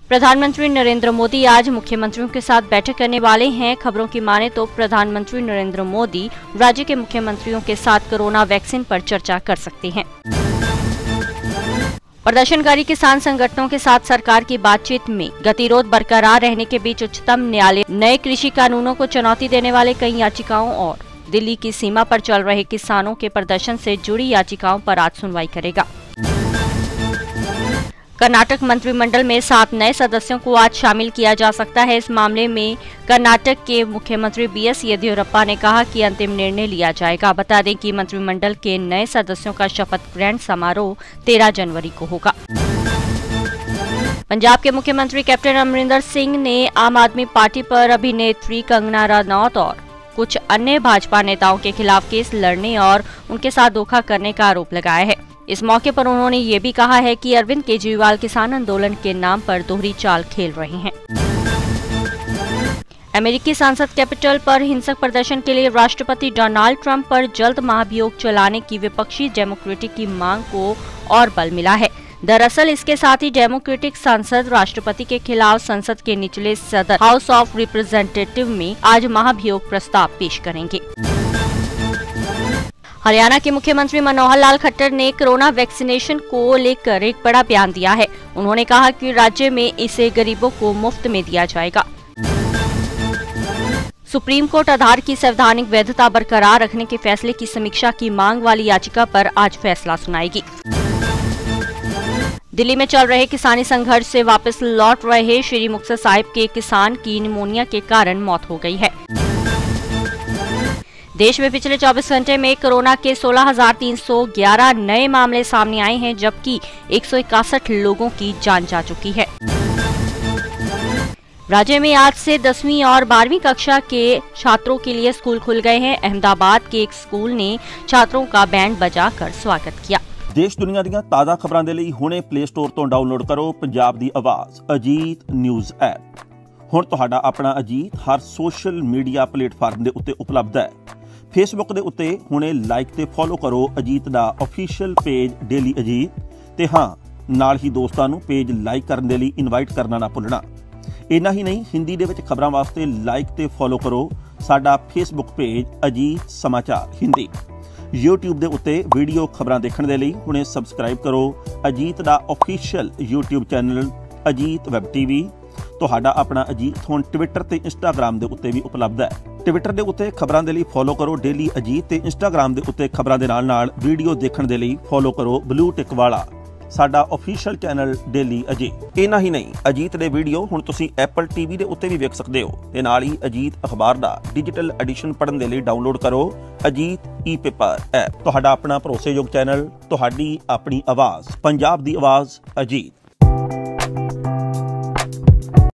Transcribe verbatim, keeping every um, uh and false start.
प्रधानमंत्री नरेंद्र मोदी आज मुख्यमंत्रियों के साथ बैठक करने वाले हैं। खबरों की माने तो प्रधानमंत्री नरेंद्र मोदी राज्य के मुख्यमंत्रियों के साथ कोरोना वैक्सीन पर चर्चा कर सकते हैं। प्रदर्शनकारी किसान संगठनों के साथ सरकार की बातचीत में गतिरोध बरकरार रहने के बीच उच्चतम न्यायालय नए कृषि कानूनों को चुनौती देने वाले कई याचिकाओं और दिल्ली की सीमा पर चल रहे किसानों के प्रदर्शन से जुड़ी याचिकाओं पर आज सुनवाई करेगा। कर्नाटक मंत्रिमंडल में सात नए सदस्यों को आज शामिल किया जा सकता है। इस मामले में कर्नाटक के मुख्यमंत्री बी एस येदियुरप्पा ने कहा कि अंतिम निर्णय लिया जाएगा। बता दें कि मंत्रिमंडल के नए सदस्यों का शपथ ग्रहण समारोह तेरह जनवरी को होगा। पंजाब के मुख्यमंत्री कैप्टन अमरिंदर सिंह ने आम आदमी पार्टी पर अभिनेत्री कंगना रनौत और कुछ अन्य भाजपा नेताओं के खिलाफ केस लड़ने और उनके साथ धोखा करने का आरोप लगाया है। इस मौके पर उन्होंने ये भी कहा है कि अरविंद केजरीवाल किसान आंदोलन के नाम पर दोहरी चाल खेल रहे हैं। अमेरिकी संसद कैपिटल पर हिंसक प्रदर्शन के लिए राष्ट्रपति डोनाल्ड ट्रंप पर जल्द महाभियोग चलाने की विपक्षी डेमोक्रेटिक की मांग को और बल मिला है। दरअसल इसके साथ ही डेमोक्रेटिक सांसद राष्ट्रपति के खिलाफ संसद के निचले सदन हाउस ऑफ रिप्रेजेंटेटिव में आज महाभियोग प्रस्ताव पेश करेंगे। हरियाणा के मुख्यमंत्री मनोहर लाल खट्टर ने कोरोना वैक्सीनेशन को लेकर एक बड़ा बयान दिया है। उन्होंने कहा कि राज्य में इसे गरीबों को मुफ्त में दिया जाएगा। सुप्रीम कोर्ट आधार की संवैधानिक वैधता बरकरार रखने के फैसले की समीक्षा की मांग वाली याचिका पर आज फैसला सुनाएगी। दिल्ली में चल रहे किसानी संघर्ष से वापस लौट रहे श्री मुक्तसर साहिब के किसान की निमोनिया के कारण मौत हो गई है। देश में पिछले चौबीस घंटे में कोरोना के सोलह हजार तीन सौ ग्यारह नए मामले सामने आए हैं, जबकि एक सौ इकसठ लोगों की जान जा चुकी है। राज्य में आज से दसवीं और बारहवीं कक्षा के छात्रों के लिए स्कूल खुल गए हैं। अहमदाबाद के एक स्कूल ने छात्रों का बैंड बजाकर स्वागत किया। देश दुनिया ਦੀਆਂ ਤਾਜ਼ਾ ਖਬਰਾਂ ਦੇ ਲਈ ਹੁਣੇ ਪਲੇ ਸਟੋਰ ਤੋਂ ਡਾਊਨਲੋਡ ਕਰੋ ਪੰਜਾਬ ਦੀ ਆਵਾਜ਼ ਅਜੀਤ ਨਿਊਜ਼ ਐਪ। ਹੁਣ ਤੁਹਾਡਾ ਆਪਣਾ ਅਜੀਤ ਹਰ ਸੋਸ਼ਲ ਮੀਡੀਆ ਪਲੇਟਫਾਰਮ ਦੇ ਉੱਤੇ ਉਪਲਬਧ ਹੈ। फेसबुक ਦੇ ਉੱਤੇ ਹੁਣੇ ਲਾਈਕ ਤੇ ਫੋਲੋ ਕਰੋ ਅਜੀਤ ਦਾ ਅਫੀਸ਼ੀਅਲ ਪੇਜ ਡੇਲੀ ਅਜੀਤ ਤੇ ਹਾਂ ਨਾਲ ਹੀ ਦੋਸਤਾਂ ਨੂੰ ਪੇਜ ਲਾਈਕ ਕਰਨ ਦੇ ਲਈ ਇਨਵਾਈਟ ਕਰਨਾ ਨਾ ਭੁੱਲਣਾ। ਇੰਨਾ ਹੀ ਨਹੀਂ ਹਿੰਦੀ ਦੇ ਵਿੱਚ ਖਬਰਾਂ ਵਾਸਤੇ ਲਾਈਕ ਤੇ ਫੋਲੋ ਕਰੋ ਸਾਡਾ ਫੇਸਬੁੱਕ ਪੇਜ ਅਜੀਤ ਸਮਾਚਾਰ ਹਿੰਦੀ। YouTube ਦੇ ਉੱਤੇ ਵੀਡੀਓ ਖਬਰਾਂ ਦੇਖਣ ਦੇ ਲਈ ਹੁਣੇ ਸਬਸਕ੍ਰਾਈਬ ਕਰੋ ਅਜੀਤ ਦਾ official YouTube channel Ajit web TV. ਤੁਹਾਡਾ ਆਪਣਾ ਅਜੀਤ ਹੁਣ ਟਵਿੱਟਰ ਤੇ ਇੰਸਟਾਗ੍ਰਾਮ ਦੇ ਉੱਤੇ ਵੀ ਉਪਲਬਧ ਹੈ। ਟਵਿੱਟਰ ਦੇ ਉੱਤੇ ਖਬਰਾਂ ਦੇ ਲਈ ਫੋਲੋ ਕਰੋ ਡੇਲੀ ਅਜੀਤ ਤੇ ਇੰਸਟਾਗ੍ਰਾਮ ਦੇ ਉੱਤੇ ਖਬਰਾਂ ਦੇ ਨਾਲ ਨਾਲ ਵੀਡੀਓ ਦੇਖਣ ਦੇ ਲਈ ਫੋਲੋ ਕਰੋ ਬਲੂ ਟਿਕ ਵਾਲਾ ਸਾਡਾ ਅਫੀਸ਼ੀਅਲ ਚੈਨਲ ਡੇਲੀ ਅਜੀਤ। ਇਹਨਾਂ ਹੀ ਨਹੀਂ ਅਜੀਤ ਦੇ ਵੀਡੀਓ ਹੁਣ ਤੁਸੀਂ ਐਪਲ ਟੀਵੀ ਦੇ ਉੱਤੇ ਵੀ ਵੇਖ ਸਕਦੇ ਹੋ ਤੇ ਨਾਲ ਹੀ ਅਜੀਤ ਅਖਬਾਰ ਦਾ ਡਿਜੀਟਲ ਐਡੀਸ਼ਨ ਪੜ੍ਹਨ ਦੇ ਲਈ ਡਾਊਨਲੋਡ ਕਰੋ ਅਜੀਤ ਈ ਪੇਪਰ ਐਪ। ਤੁਹਾਡਾ ਆਪਣਾ ਭਰੋਸੇਯੋਗ ਚੈਨਲ, ਤੁਹਾਡੀ ਆਪਣੀ ਆਵਾਜ਼, ਪੰਜਾਬ ਦੀ ਆਵਾਜ਼ ਅਜੀਤ।